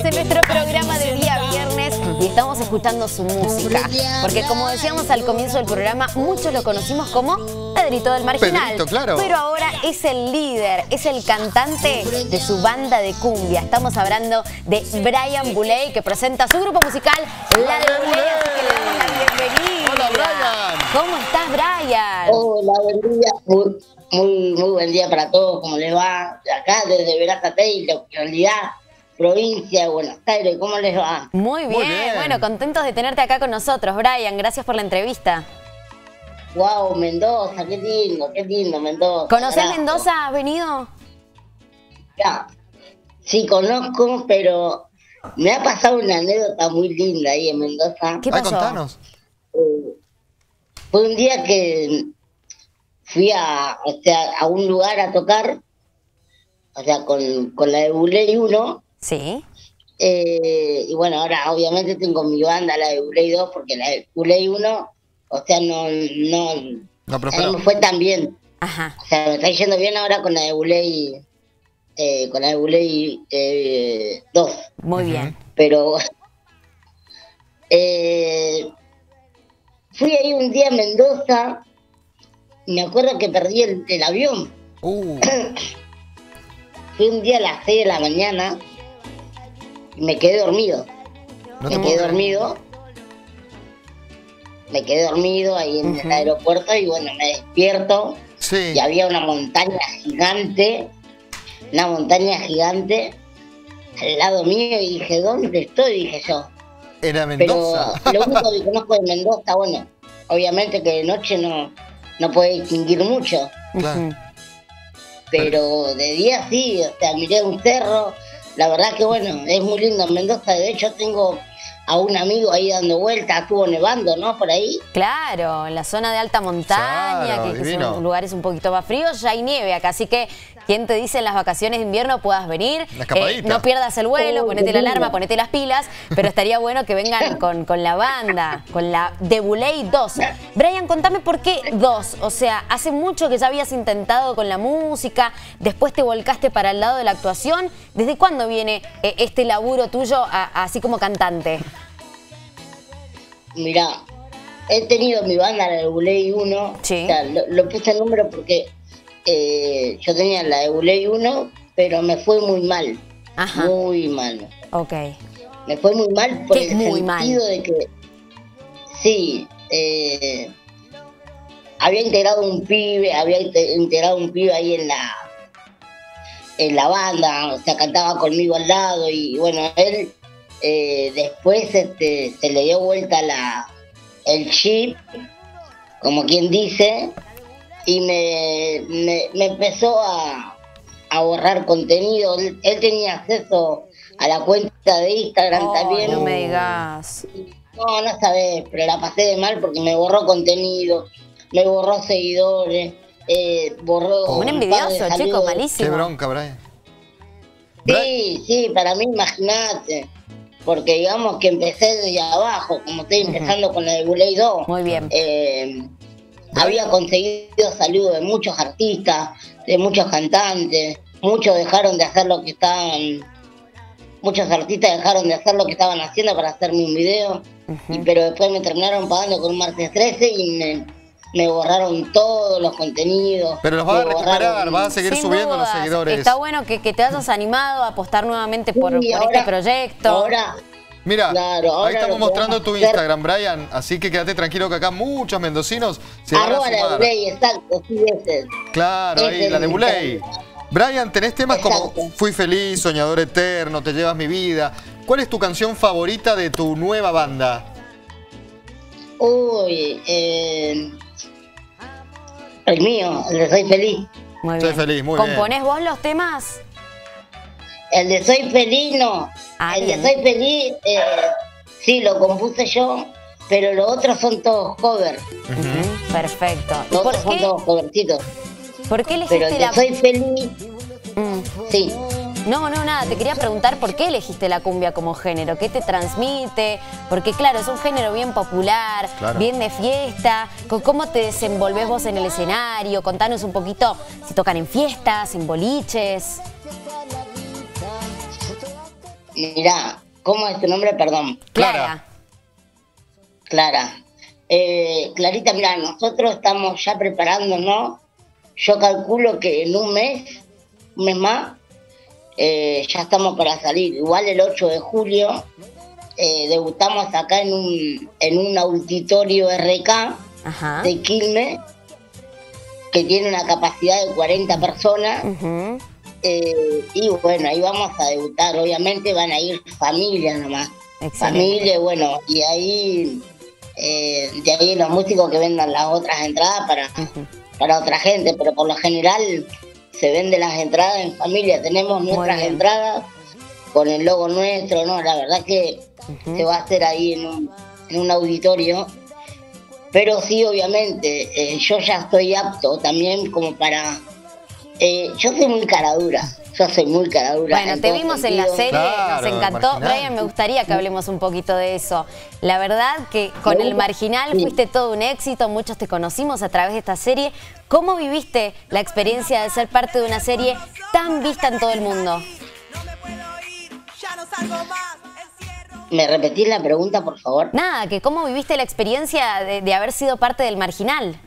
en nuestro programa de día viernes y estamos escuchando su música. Porque como decíamos al comienzo del programa, muchos lo conocimos como Pedrito del Marginal. Pedrito, claro. Pero ahora es el líder, es el cantante de su banda de cumbia. Estamos hablando de Brian Buley, que presenta su grupo musical, La de Buley. Así que le damos la bienvenida. Hola, Brian. ¿Cómo estás, Brian? Hola, buen día. Muy buen día para todos. ¿Cómo les va? De acá, desde Verazategui, localidad, provincia de Buenos Aires. ¿Cómo les va? Muy bien. Bueno, contentos de tenerte acá con nosotros, Brian. Gracias por la entrevista. Wow, Mendoza, qué lindo Mendoza. ¿Conocés Mendoza? ¿Has venido? Ya, sí conozco, pero me ha pasado una anécdota muy linda ahí en Mendoza. ¿Qué pasó? Contanos. Fue un día que fui a un lugar a tocar, o sea, con la de Buley 1. Sí. Y bueno, ahora obviamente tengo mi banda, la de Buley 2, porque la de Buley 1, o sea, no me fue tan bien. Ajá. O sea, me está yendo bien ahora con la de Buley, 2. Muy bien. Pero fui ahí un día a Mendoza. Me acuerdo que perdí el avión. Fui un día a las 6 de la mañana y me quedé dormido. Me quedé dormido ahí en el aeropuerto y bueno, me despierto. Sí. Y había una montaña gigante al lado mío y dije, ¿dónde estoy? Dije yo. Era Mendoza. Pero lo único que conozco de Mendoza, bueno, obviamente que de noche no puede distinguir mucho. Claro. Pero de día sí, o sea, miré un cerro. La verdad que bueno, es muy lindo en Mendoza. De hecho tengo a un amigo ahí dando vueltas, estuvo nevando, ¿no? Por ahí. Claro, en la zona de alta montaña, Claro, que divino. son lugares un poquito más fríos, ya hay nieve acá, así que quien te dice en las vacaciones de invierno puedas venir, Una escapadita. no pierdas el vuelo, ponete la qué alarma, lindo. ponete las pilas, pero estaría bueno que vengan con la banda, con la de Buley 2. Brian, contame por qué 2, o sea, hace mucho que ya habías intentado con la música, después te volcaste para el lado de la actuación. ¿Desde cuándo viene este laburo tuyo así como cantante? Mirá, he tenido mi banda, la de Buley 1. Sí. O sea, lo puse el número porque yo tenía la de Buley 1, pero me fue muy mal. Ajá. Muy mal. Ok. Me fue muy mal por ¿Qué el muy sentido mal? de que, sí, había integrado un pibe ahí en la banda, o sea, cantaba conmigo al lado y bueno, él después se le dio vuelta el chip, como quien dice, y me empezó a borrar contenido. Él tenía acceso a la cuenta de Instagram también. No me digas. No sabés, pero la pasé de mal porque me borró contenido, me borró seguidores, borró... Un envidioso, chico, malísimo. Qué bronca, Brian. Sí, para mí, imagínate. Porque digamos que empecé desde abajo, como estoy empezando con la de Buley 2. Muy bien. Había conseguido saludos de muchos artistas, de muchos cantantes. Muchos dejaron de hacer lo que estaban... Muchos artistas dejaron de hacer lo que estaban haciendo para hacerme un video. Pero después me terminaron pagando con un martes 13 y me borraron todos los contenidos. Pero los vas a recuperar, vas a seguir Sin subiendo los dudas. seguidores. Está bueno que te hayas animado a apostar nuevamente por este proyecto. Ahora, Mira, claro, ahora ahí estamos lo que mostrando vamos tu a hacer- Instagram, Brian. Así que quédate tranquilo que acá muchos mendocinos se van a arroba la de sumar. Buley, exacto, sí, ese. Claro, ahí, Ese la de es mi Buley. Instagram. Brian, tenés temas como Exacto. Fui feliz, Soñador eterno, Te llevas mi vida. ¿Cuál es tu canción favorita de tu nueva banda? Uy, el mío, el de Soy Feliz. Muy Soy bien. feliz, muy bien. ¿Componés vos los temas? El de Soy Feliz no. Ah, El bien. de Soy Feliz, sí, lo compuse yo, pero los otros son todos covers. Perfecto. ¿Y Los por otros son qué, todos covercitos. por qué Pero el elegiste de la... Soy Feliz, sí. No, nada, te quería preguntar por qué elegiste la cumbia como género, qué te transmite, porque claro, es un género bien popular, Claro. bien de fiesta. ¿Cómo te desenvolvés vos en el escenario? Contanos un poquito si tocan en fiestas, en boliches. Mirá, ¿cómo es tu nombre? Perdón. Clara. Clara. Clarita, mirá, nosotros estamos ya preparándonos. Yo calculo que en un mes más, ya estamos para salir. Igual el 8 de julio debutamos acá en un auditorio RK Ajá. de Quilmes, que tiene una capacidad de 40 personas. Ujú. Y bueno, ahí vamos a debutar. Obviamente van a ir familias nomás. Excelente. Familia, bueno, y ahí de ahí los músicos que vendan las otras entradas para otra gente, pero por lo general se venden las entradas en familia. Tenemos nuestras bien. entradas con el logo nuestro, ¿no? La verdad que se va a hacer ahí en un auditorio. Pero sí, obviamente, yo ya estoy apto también como para... yo soy muy caradura. Bueno, te vimos en la serie, Claro, nos encantó. Marginal. Brian, me gustaría que hablemos un poquito de eso. La verdad que con El Marginal fuiste todo un éxito, muchos te conocimos a través de esta serie. ¿Cómo viviste la experiencia de ser parte de una serie tan vista en todo el mundo? ¿Me repetís la pregunta, por favor? Nada, que cómo viviste la experiencia de haber sido parte del Marginal.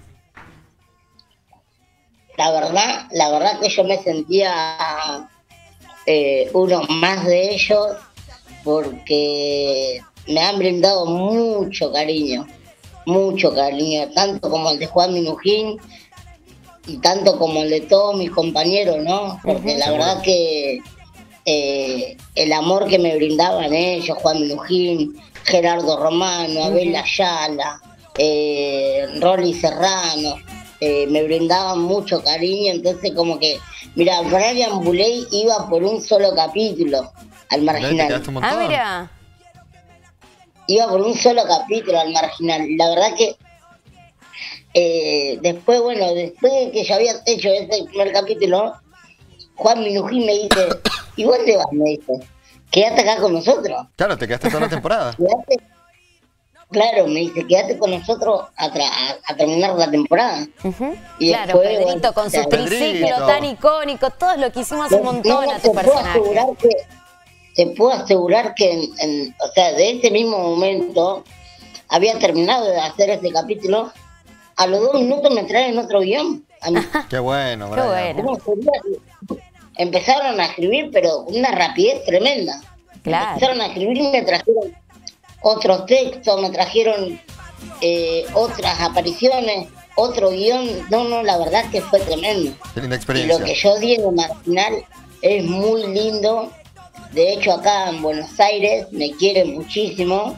La verdad que yo me sentía uno más de ellos, porque me han brindado mucho cariño, tanto como el de Juan Minujín y tanto como el de todos mis compañeros, ¿no? Porque la verdad que el amor que me brindaban ellos, Juan Minujín, Gerardo Romano, Abel Ayala, Rolly Serrano, me brindaban mucho cariño. Entonces como que, mira, Brian Buley iba por un solo capítulo al Mirá, te Marginal. quedaste un montón. Ah, mira. Iba por un solo capítulo al Marginal. La verdad que después de que yo había hecho ese primer capítulo, Juan Minujín me dice, ¿y vos te vas? Me dice, quédate acá con nosotros. Claro, te quedaste toda la temporada. Claro, me dice, quédate con nosotros a terminar la temporada. Y Claro, después, Pedrito bueno, con sus Pedrito. triciclos tan icónicos, todos lo quisimos un montón a tu te puedo personaje. asegurar que o sea, de ese mismo momento había terminado de hacer ese capítulo. A los 2 minutos me traen otro guión. A mí. Qué bueno, Qué Brian. bueno. ¿Cómo sería? Empezaron a escribir, pero con una rapidez tremenda. Claro. Empezaron a escribir y me trajeron otros textos, me trajeron otras apariciones, otro guión. No, la verdad que fue tremendo. Qué linda Y experiencia. lo que yo di en el Marginal es muy lindo. De hecho, acá en Buenos Aires me quieren muchísimo.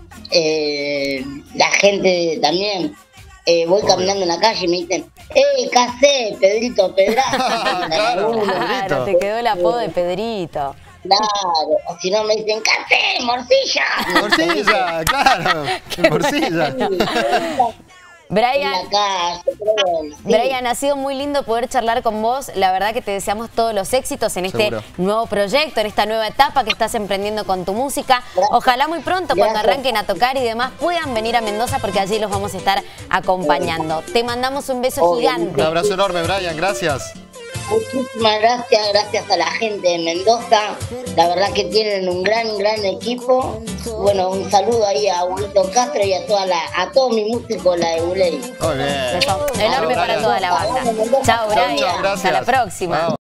La gente también. Voy caminando en la calle y me dicen, casé, Pedrito Pedraza. Claro. Claro, te quedó el apodo de Pedrito. Claro, o si no me dicen, casé, morcilla. Morcilla, claro. Morcilla. Brian, En la calle, pero, sí. Brian, ha sido muy lindo poder charlar con vos. La verdad que te deseamos todos los éxitos en este Seguro. nuevo proyecto, en esta nueva etapa que estás emprendiendo con tu música. Ojalá muy pronto, cuando Gracias. arranquen a tocar y demás, puedan venir a Mendoza porque allí los vamos a estar acompañando. Te mandamos un beso Obvio. Un gigante. abrazo enorme, Brian. Gracias. Muchísimas gracias a la gente de Mendoza. La verdad que tienen un gran equipo. Bueno, un saludo ahí a Huguito Castro y a todos mis músicos, la de Buley. Muy bien. Beso enorme para Brian. toda la banda. Chao, Chau, Brian. chau, Hasta la gracias. próxima. Vamos.